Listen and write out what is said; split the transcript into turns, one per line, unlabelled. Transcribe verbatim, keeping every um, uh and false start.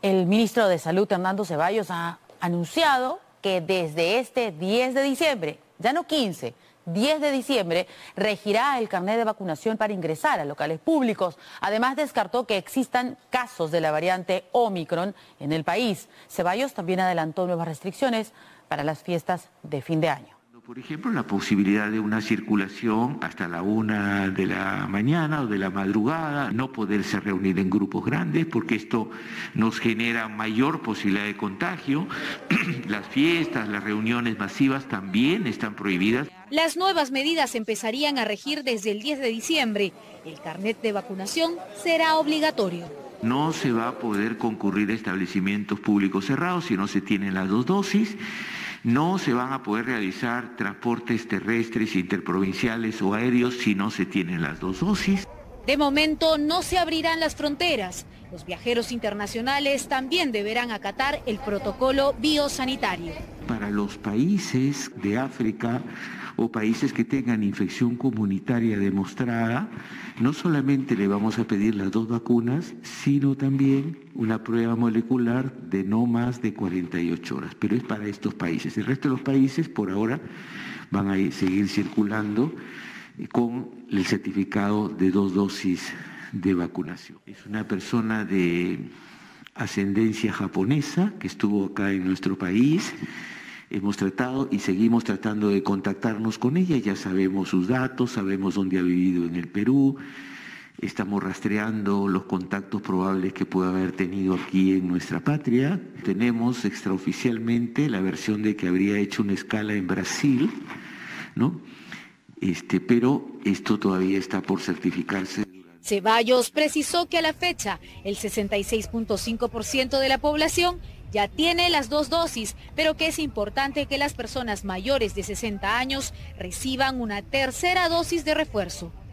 El ministro de Salud, Hernando Ceballos, ha anunciado que desde este diez de diciembre, ya no quince, diez de diciembre, regirá el carnet de vacunación para ingresar a locales públicos. Además, descartó que existan casos de la variante Omicron en el país. Ceballos también adelantó nuevas restricciones para las fiestas de fin de año.
Por ejemplo, la posibilidad de una circulación hasta la una de la mañana o de la madrugada, no poderse reunir en grupos grandes porque esto nos genera mayor posibilidad de contagio. Las fiestas, las reuniones masivas también están prohibidas.
Las nuevas medidas empezarían a regir desde el diez de diciembre. El carnet de vacunación será obligatorio.
No se va a poder concurrir a establecimientos públicos cerrados si no se tienen las dos dosis. No se van a poder realizar transportes terrestres, interprovinciales o aéreos si no se tienen las dos dosis.
De momento no se abrirán las fronteras. Los viajeros internacionales también deberán acatar el protocolo biosanitario.
Para los países de África o países que tengan infección comunitaria demostrada, no solamente le vamos a pedir las dos vacunas, sino también una prueba molecular de no más de cuarenta y ocho horas, pero es para estos países. El resto de los países por ahora van a seguir circulando con el certificado de dos dosis de vacunación. Es una persona de ascendencia japonesa que estuvo acá en nuestro país. Hemos tratado y seguimos tratando de contactarnos con ella, ya sabemos sus datos, sabemos dónde ha vivido en el Perú, estamos rastreando los contactos probables que pueda haber tenido aquí en nuestra patria. Tenemos extraoficialmente la versión de que habría hecho una escala en Brasil, ¿no? Este, pero esto todavía está por certificarse.
Ceballos precisó que a la fecha el sesenta y seis punto cinco por ciento de la población ya tiene las dos dosis, pero que es importante que las personas mayores de sesenta años reciban una tercera dosis de refuerzo.